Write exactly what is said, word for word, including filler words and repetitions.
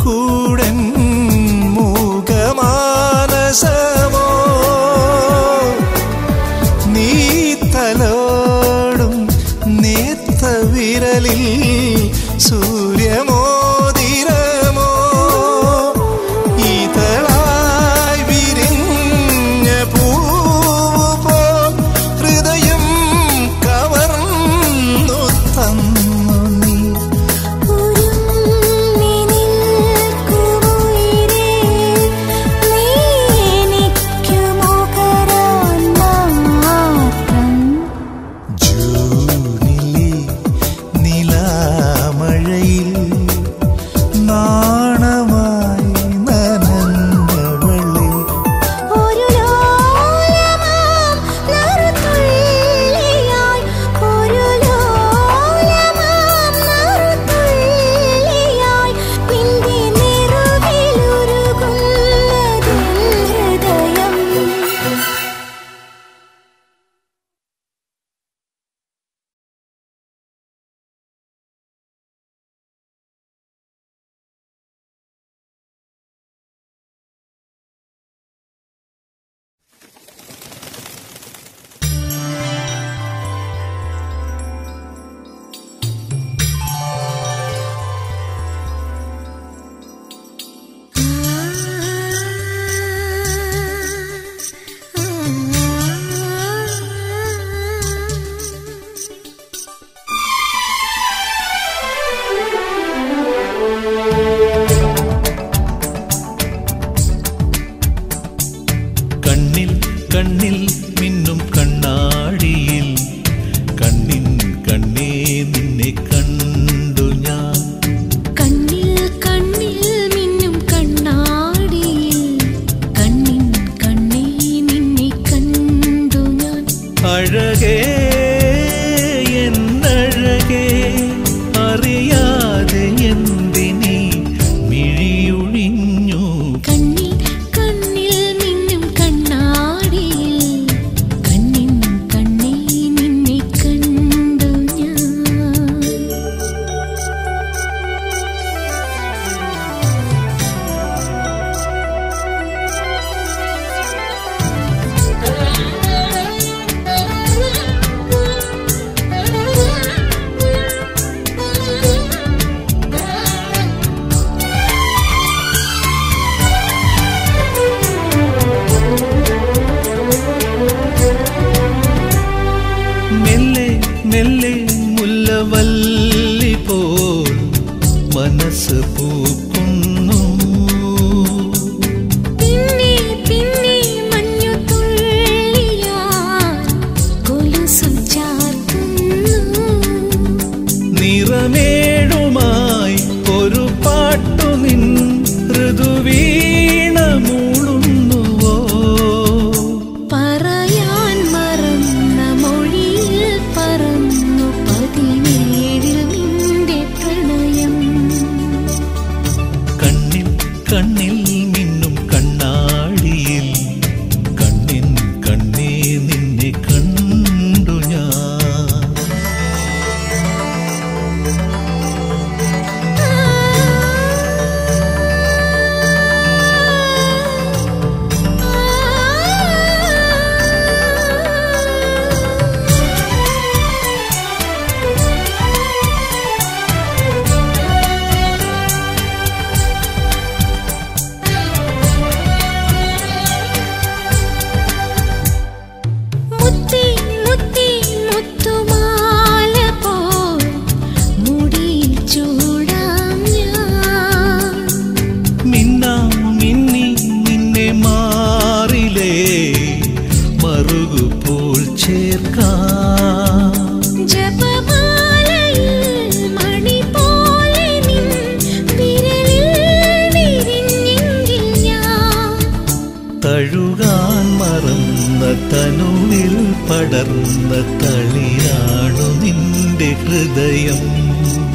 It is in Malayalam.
കൂടൻ മൂകമാനസമോ നീ തലോടും നേർത്ത വിരലിൽ സൂര്യമോതിരമോ ഈതളായി വിരിഞ്ഞ പൂവ് പോൽ ഹൃദയം കവർന്നു തന്നു നീ ജൂണിലെ നിലാമഴയിൽ നാണമായി നനഞ്ഞവളെ ഒരു ലോലമാം നറുതുള്ളിയായി ഒരു ലോലമാം നറുതുള്ളിയായി നിന്റെ നെറുകിലുരുകുന്നതിൻ ഹൃദയം കണ്ണിൽ കണ്ണിൽ മിന്നും കണ്ണാടിയിൽ കണ്ണിൻ കണ്ണേ നിന്നെ കണ്ടു ഞാൻ കണ്ണിൽ കണ്ണിൽ മിന്നും കണ്ണാടിയിൽ കണ്ണിൻ കണ്ണേ നിന്നെ കണ്ടു ഞാൻ അഴകേ എന്നഴകേ അറിയാതെ എന്തിനീ മിഴിയൊഴിഞ്ഞു കണ്ണിൽ കണ്ണിൽ മിന്നും കണ്ണാടിയിൽ കണ്ണിൻ കണ്ണേ നിന്നെ കണ്ടു ഞാൻ മെല്ലെ മെല്ലെ മുല്ലവല്ലി പോൽ മനസ്സ് പൂക്കുന്നു പിന്നെ പിന്നെ മഞ്ഞു തുള്ളിയാൽ കൊലുസും ചാർത്തുന്നു നിറമേഴുമായി ഒരു പാട്ടു നിൻ ഋതുവീണ മൂളുന്നുവോ പറയാൻ മറന്ന മൊഴിയിൽ പറന്നു പതിനേഴിൽ നിന്റെ പ്രണയം കണ്ണിൽ കണ്ണിൽ മിന്നും കണ്ണാടിയിൽ കണ്ണിൻ കണ്ണേ നിന്നെ കണ്ടു ഞാൻ മുത്തി മുത്തി മുത്തുമാല പോൽ മുടിയിൽ ചൂടാം ഞാൻ മിന്നാം മിന്നി നിന്നെ മാറിലേ മറുകുപോൽ ചേർക്കാം ജപമാലയിൽ മണി പോലെ നിൻ വിരലിൽ വിരിഞ്ഞെങ്കിൽ ഞാൻ തഴുകാൻ മറന്ന തനുവിൽ പടർന്ന തളിയാണു നിന്റെ ഹൃദയം